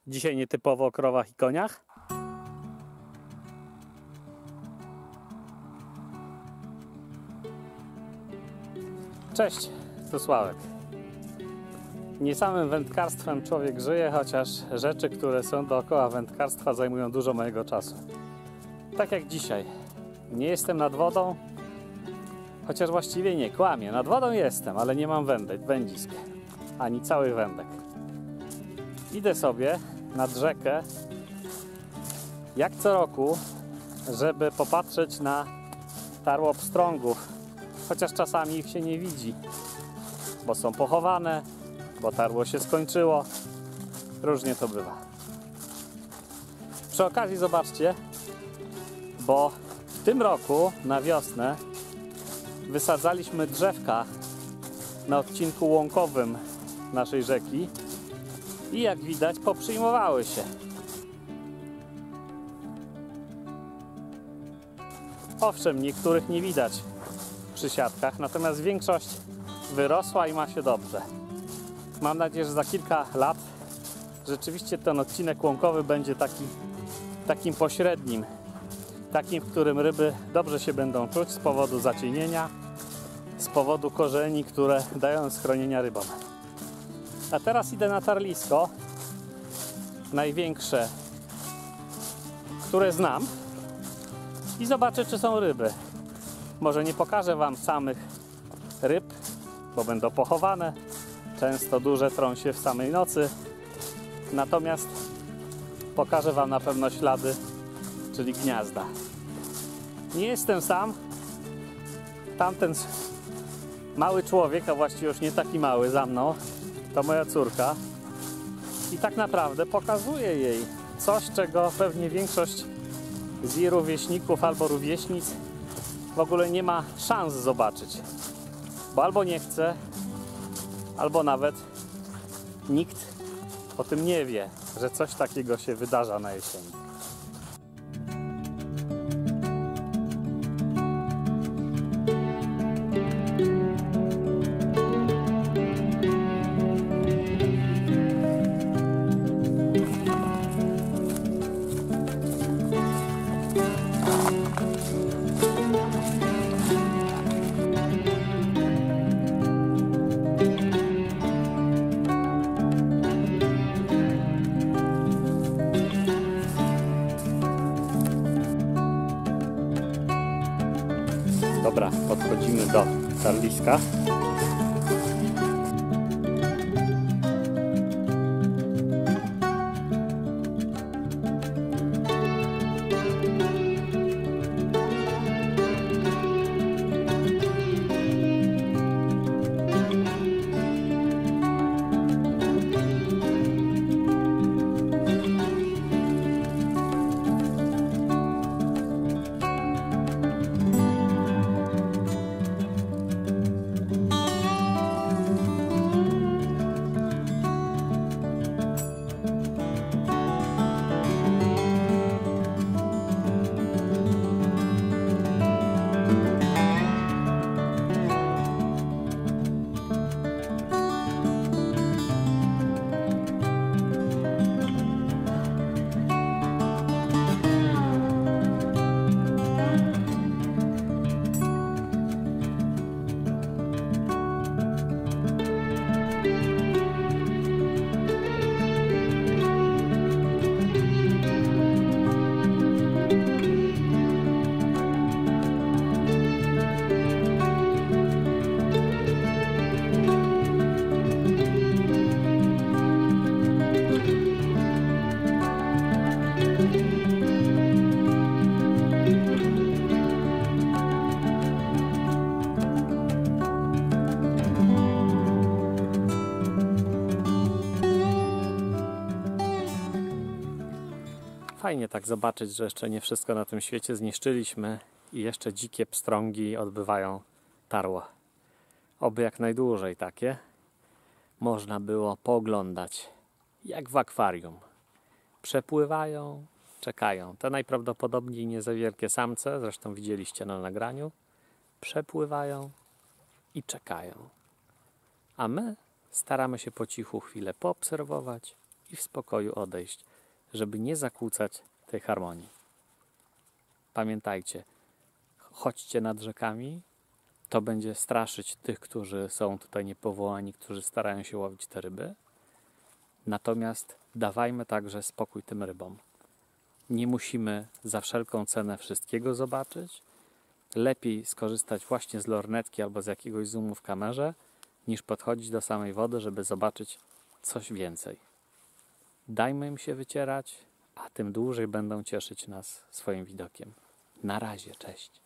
Dzisiaj nietypowo o krowach i koniach. Cześć, tu Sławek. Nie samym wędkarstwem człowiek żyje, chociaż rzeczy, które są dookoła wędkarstwa, zajmują dużo mojego czasu. Tak jak dzisiaj. Nie jestem nad wodą, chociaż właściwie nie, kłamię. Nad wodą jestem, ale nie mam wędzisk, ani całych wędek. Idę sobie nad rzekę, jak co roku, żeby popatrzeć na tarło pstrągów, chociaż czasami ich się nie widzi, bo są pochowane, bo tarło się skończyło. Różnie to bywa. Przy okazji zobaczcie, bo w tym roku na wiosnę wysadzaliśmy drzewka na odcinku łąkowym naszej rzeki i jak widać poprzyjmowały się. Owszem, niektórych nie widać przy siatkach, natomiast większość wyrosła i ma się dobrze. Mam nadzieję, że za kilka lat rzeczywiście ten odcinek łąkowy będzie takim pośrednim, takim, w którym ryby dobrze się będą czuć z powodu zacienienia, z powodu korzeni, które dają schronienia rybom. A teraz idę na tarlisko, największe, które znam, i zobaczę, czy są ryby. Może nie pokażę Wam samych ryb, bo będą pochowane. Często duże trą się w samej nocy. Natomiast pokażę Wam na pewno ślady, czyli gniazda. Nie jestem sam. Tamten mały człowiek, a właściwie już nie taki mały za mną, to moja córka. I tak naprawdę pokazuję jej coś, czego pewnie większość z jej rówieśników albo rówieśnic w ogóle nie ma szans zobaczyć. Bo albo nie chce, albo nawet nikt o tym nie wie, że coś takiego się wydarza na jesieni. Dobra, podchodzimy do tarliska. Fajnie tak zobaczyć, że jeszcze nie wszystko na tym świecie zniszczyliśmy i jeszcze dzikie pstrągi odbywają tarło. Oby jak najdłużej takie można było pooglądać, jak w akwarium. Przepływają, czekają. Te najprawdopodobniej nie za wielkie samce, zresztą widzieliście na nagraniu, przepływają i czekają. A my staramy się po cichu chwilę poobserwować i w spokoju odejść, żeby nie zakłócać tej harmonii. Pamiętajcie, chodźcie nad rzekami, to będzie straszyć tych, którzy są tutaj niepowołani, którzy starają się łowić te ryby. Natomiast dawajmy także spokój tym rybom. Nie musimy za wszelką cenę wszystkiego zobaczyć. Lepiej skorzystać właśnie z lornetki albo z jakiegoś zoomu w kamerze, niż podchodzić do samej wody, żeby zobaczyć coś więcej. Dajmy im się wycierać, a tym dłużej będą cieszyć nas swoim widokiem. Na razie, cześć.